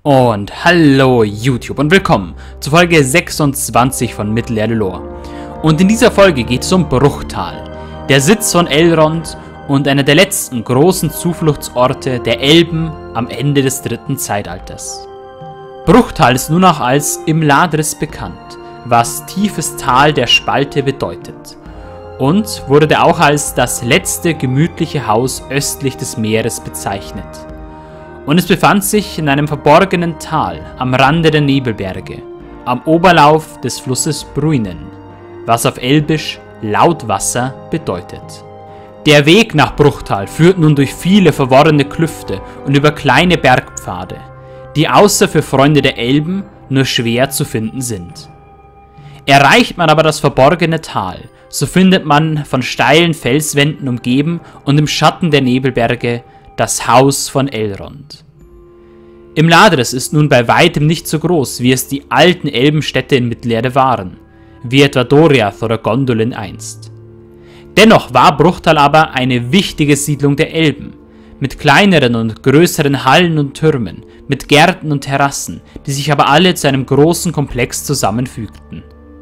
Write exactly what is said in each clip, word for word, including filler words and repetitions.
Und hallo YouTube und willkommen zur Folge sechsundzwanzig von Mittelerde-Lore. Und in dieser Folge geht es um Bruchtal, der Sitz von Elrond und einer der letzten großen Zufluchtsorte der Elben am Ende des dritten Zeitalters. Bruchtal ist nun auch als Imladris bekannt, was tiefes Tal der Spalte bedeutet, und wurde auch als das letzte gemütliche Haus östlich des Meeres bezeichnet. Und es befand sich in einem verborgenen Tal am Rande der Nebelberge, am Oberlauf des Flusses Bruinen, was auf Elbisch Lautwasser bedeutet. Der Weg nach Bruchtal führt nun durch viele verworrene Klüfte und über kleine Bergpfade, die außer für Freunde der Elben nur schwer zu finden sind. Erreicht man aber das verborgene Tal, so findet man von steilen Felswänden umgeben und im Schatten der Nebelberge das Haus von Elrond. Imladris ist nun bei weitem nicht so groß, wie es die alten Elbenstädte in Mittelerde waren, wie etwa Doriath oder Gondolin einst. Dennoch war Bruchtal aber eine wichtige Siedlung der Elben, mit kleineren und größeren Hallen und Türmen, mit Gärten und Terrassen, die sich aber alle zu einem großen Komplex zusammenfügten.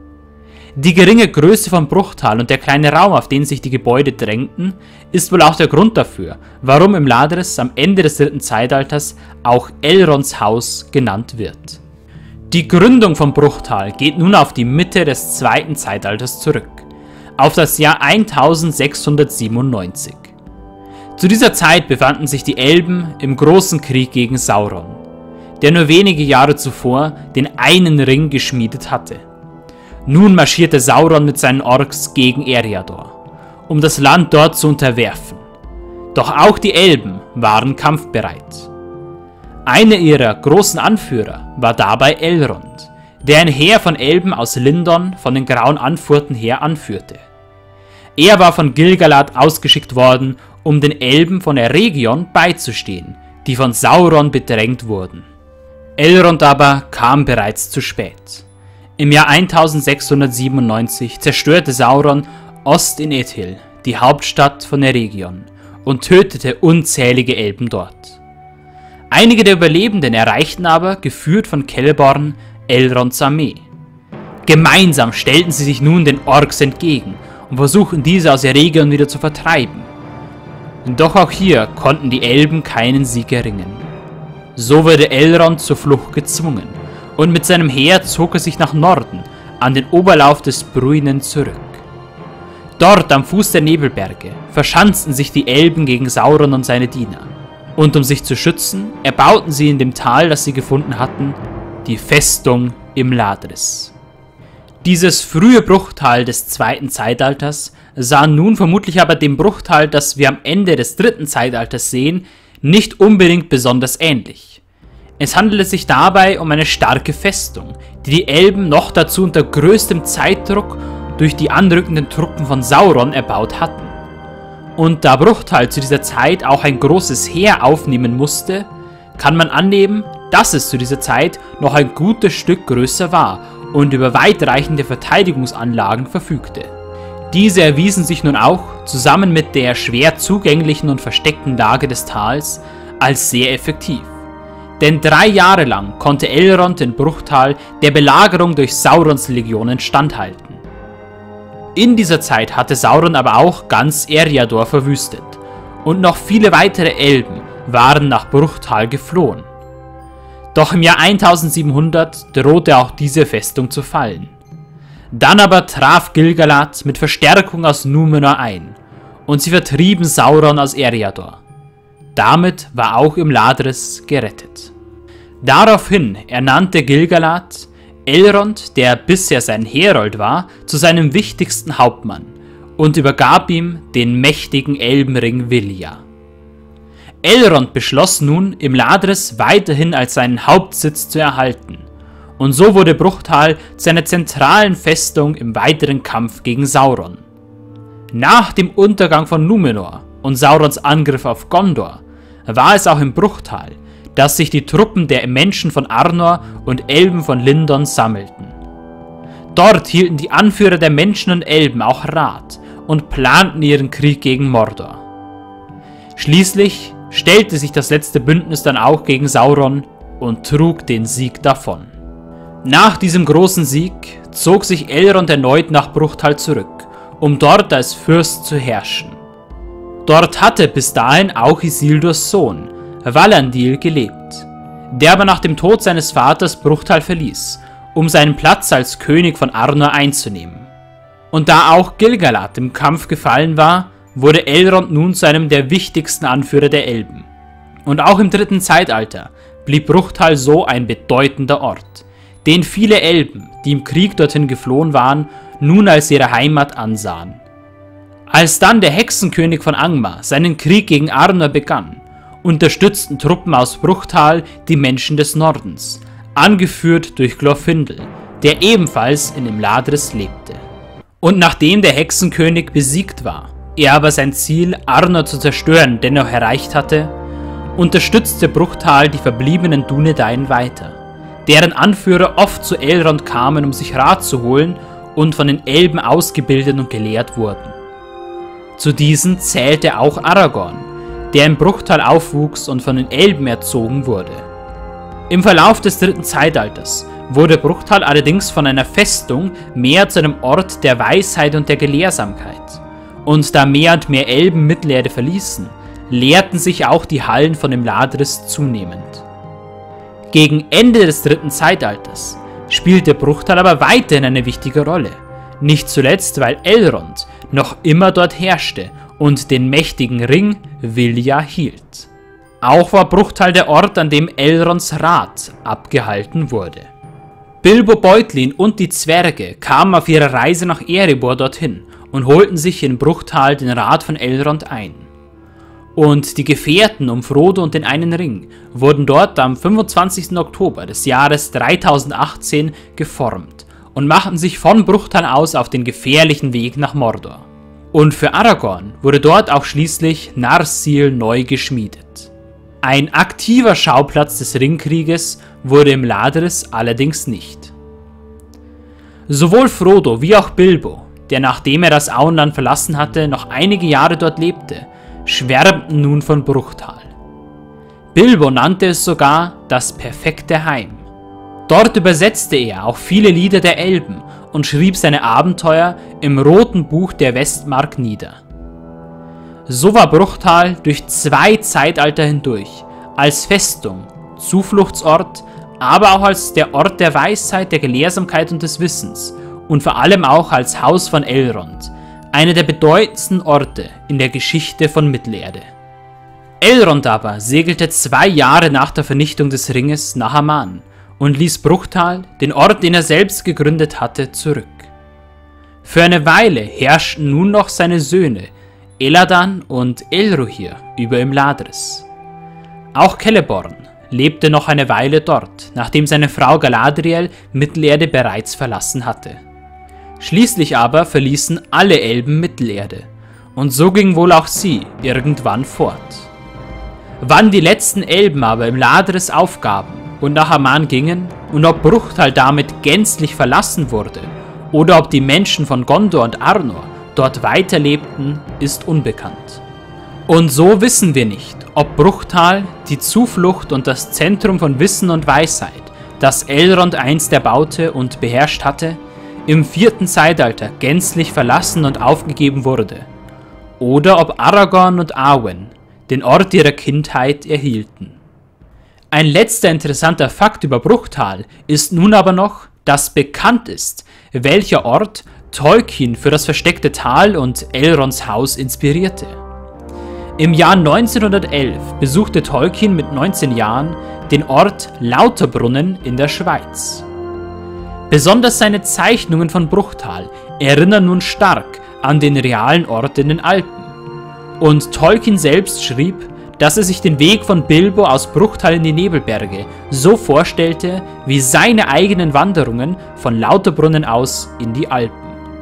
Die geringe Größe von Bruchtal und der kleine Raum, auf den sich die Gebäude drängten, ist wohl auch der Grund dafür, warum Imladris am Ende des dritten Zeitalters auch Elronds Haus genannt wird. Die Gründung von Bruchtal geht nun auf die Mitte des zweiten Zeitalters zurück, auf das Jahr eintausendsechshundertsiebenundneunzig. Zu dieser Zeit befanden sich die Elben im großen Krieg gegen Sauron, der nur wenige Jahre zuvor den einen Ring geschmiedet hatte. Nun marschierte Sauron mit seinen Orks gegen Eriador, um das Land dort zu unterwerfen. Doch auch die Elben waren kampfbereit. Einer ihrer großen Anführer war dabei Elrond, der ein Heer von Elben aus Lindon von den Grauen Anfurten her anführte. Er war von Gil-galad ausgeschickt worden, um den Elben von Eregion beizustehen, die von Sauron bedrängt wurden. Elrond aber kam bereits zu spät. Im Jahr eintausendsechshundertsiebenundneunzig zerstörte Sauron Ost-in-Edhil, die Hauptstadt von Eregion, und tötete unzählige Elben dort. Einige der Überlebenden erreichten aber, geführt von Celeborn, Elronds Armee. Gemeinsam stellten sie sich nun den Orks entgegen und versuchten diese aus Eregion wieder zu vertreiben. Doch auch hier konnten die Elben keinen Sieg erringen. So wurde Elrond zur Flucht gezwungen. Und mit seinem Heer zog er sich nach Norden, an den Oberlauf des Bruinen zurück. Dort am Fuß der Nebelberge verschanzten sich die Elben gegen Sauron und seine Diener. Und um sich zu schützen, erbauten sie in dem Tal, das sie gefunden hatten, die Festung Imladris. Dieses frühe Bruchtal des zweiten Zeitalters sah nun vermutlich aber dem Bruchtal, das wir am Ende des dritten Zeitalters sehen, nicht unbedingt besonders ähnlich. Es handelte sich dabei um eine starke Festung, die die Elben noch dazu unter größtem Zeitdruck durch die anrückenden Truppen von Sauron erbaut hatten. Und da Bruchtal zu dieser Zeit auch ein großes Heer aufnehmen musste, kann man annehmen, dass es zu dieser Zeit noch ein gutes Stück größer war und über weitreichende Verteidigungsanlagen verfügte. Diese erwiesen sich nun auch, zusammen mit der schwer zugänglichen und versteckten Lage des Tals, als sehr effektiv. Denn drei Jahre lang konnte Elrond in Bruchtal der Belagerung durch Saurons Legionen standhalten. In dieser Zeit hatte Sauron aber auch ganz Eriador verwüstet und noch viele weitere Elben waren nach Bruchtal geflohen. Doch im Jahr eintausendsiebenhundert drohte auch diese Festung zu fallen. Dann aber traf Gil-galad mit Verstärkung aus Númenor ein und sie vertrieben Sauron aus Eriador. Damit war auch Imladris gerettet. Daraufhin ernannte Gil-galad Elrond, der bisher sein Herold war, zu seinem wichtigsten Hauptmann und übergab ihm den mächtigen Elbenring Vilja. Elrond beschloss nun, Imladris weiterhin als seinen Hauptsitz zu erhalten, und so wurde Bruchtal zu einer zentralen Festung im weiteren Kampf gegen Sauron. Nach dem Untergang von Númenor und Saurons Angriff auf Gondor war es auch im Bruchtal, dass sich die Truppen der Menschen von Arnor und Elben von Lindon sammelten. Dort hielten die Anführer der Menschen und Elben auch Rat und planten ihren Krieg gegen Mordor. Schließlich stellte sich das letzte Bündnis dann auch gegen Sauron und trug den Sieg davon. Nach diesem großen Sieg zog sich Elrond erneut nach Bruchtal zurück, um dort als Fürst zu herrschen. Dort hatte bis dahin auch Isildurs Sohn, Valandil, gelebt, der aber nach dem Tod seines Vaters Bruchtal verließ, um seinen Platz als König von Arnor einzunehmen. Und da auch Gil-galad im Kampf gefallen war, wurde Elrond nun zu einem der wichtigsten Anführer der Elben. Und auch im dritten Zeitalter blieb Bruchtal so ein bedeutender Ort, den viele Elben, die im Krieg dorthin geflohen waren, nun als ihre Heimat ansahen. Als dann der Hexenkönig von Angmar seinen Krieg gegen Arnor begann, unterstützten Truppen aus Bruchtal die Menschen des Nordens, angeführt durch Glorfindel, der ebenfalls in Imladris lebte. Und nachdem der Hexenkönig besiegt war, er aber sein Ziel, Arnor zu zerstören, dennoch erreicht hatte, unterstützte Bruchtal die verbliebenen Dúnedain weiter, deren Anführer oft zu Elrond kamen, um sich Rat zu holen und von den Elben ausgebildet und gelehrt wurden. Zu diesen zählte auch Aragorn, der in Bruchtal aufwuchs und von den Elben erzogen wurde. Im Verlauf des dritten Zeitalters wurde Bruchtal allerdings von einer Festung mehr zu einem Ort der Weisheit und der Gelehrsamkeit. Und da mehr und mehr Elben Mittelerde verließen, leerten sich auch die Hallen von Imladris zunehmend. Gegen Ende des dritten Zeitalters spielte Bruchtal aber weiterhin eine wichtige Rolle, nicht zuletzt, weil Elrond noch immer dort herrschte und den mächtigen Ring Vilja hielt. Auch war Bruchtal der Ort, an dem Elronds Rat abgehalten wurde. Bilbo Beutlin und die Zwerge kamen auf ihrer Reise nach Erebor dorthin und holten sich in Bruchtal den Rat von Elrond ein. Und die Gefährten um Frodo und den einen Ring wurden dort am fünfundzwanzigsten Oktober des Jahres dreitausendachtzehn geformt und machten sich von Bruchtal aus auf den gefährlichen Weg nach Mordor. Und für Aragorn wurde dort auch schließlich Narsil neu geschmiedet. Ein aktiver Schauplatz des Ringkrieges wurde Imladris allerdings nicht. Sowohl Frodo wie auch Bilbo, der nachdem er das Auenland verlassen hatte, noch einige Jahre dort lebte, schwärmten nun von Bruchtal. Bilbo nannte es sogar das perfekte Heim. Dort übersetzte er auch viele Lieder der Elben und schrieb seine Abenteuer im Roten Buch der Westmark nieder. So war Bruchtal durch zwei Zeitalter hindurch als Festung, Zufluchtsort, aber auch als der Ort der Weisheit, der Gelehrsamkeit und des Wissens und vor allem auch als Haus von Elrond, einer der bedeutendsten Orte in der Geschichte von Mittelerde. Elrond aber segelte zwei Jahre nach der Vernichtung des Ringes nach Aman und ließ Bruchtal, den Ort, den er selbst gegründet hatte, zurück. Für eine Weile herrschten nun noch seine Söhne Eladan und Elrohir über Imladris. Auch Celeborn lebte noch eine Weile dort, nachdem seine Frau Galadriel Mittelerde bereits verlassen hatte. Schließlich aber verließen alle Elben Mittelerde, und so ging wohl auch sie irgendwann fort. Wann die letzten Elben aber Imladris aufgaben und nach Aman gingen, und ob Bruchtal damit gänzlich verlassen wurde, oder ob die Menschen von Gondor und Arnor dort weiterlebten, ist unbekannt. Und so wissen wir nicht, ob Bruchtal, die Zuflucht und das Zentrum von Wissen und Weisheit, das Elrond einst erbaute und beherrscht hatte, im vierten Zeitalter gänzlich verlassen und aufgegeben wurde, oder ob Aragorn und Arwen den Ort ihrer Kindheit erhielten. Ein letzter interessanter Fakt über Bruchtal ist nun aber noch, dass bekannt ist, welcher Ort Tolkien für das versteckte Tal und Elronds Haus inspirierte. Im Jahr neunzehnhundertelf besuchte Tolkien mit neunzehn Jahren den Ort Lauterbrunnen in der Schweiz. Besonders seine Zeichnungen von Bruchtal erinnern nun stark an den realen Ort in den Alpen. Und Tolkien selbst schrieb, dass er sich den Weg von Bilbo aus Bruchtal in die Nebelberge so vorstellte wie seine eigenen Wanderungen von Lauterbrunnen aus in die Alpen.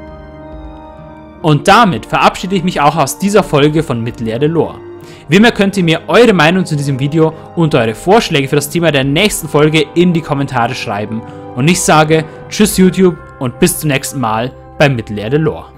Und damit verabschiede ich mich auch aus dieser Folge von Mittelerde Lore. Wie immer könnt ihr mir eure Meinung zu diesem Video und eure Vorschläge für das Thema der nächsten Folge in die Kommentare schreiben. Und ich sage Tschüss YouTube und bis zum nächsten Mal bei Mittelerde Lore.